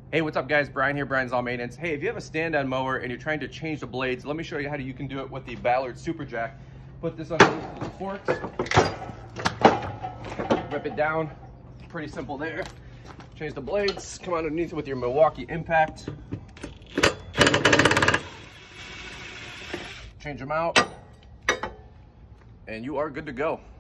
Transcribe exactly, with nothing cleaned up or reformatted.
Hey, what's up guys? Brian here, Brian's All Maintenance. Hey, if you have a stand-on mower and you're trying to change the blades, let me show you how you can do it with the Ballard Super Jack. Put this underneath the forks, rip it down, pretty simple there. Change the blades, come underneath with your Milwaukee impact. Change them out, and you are good to go.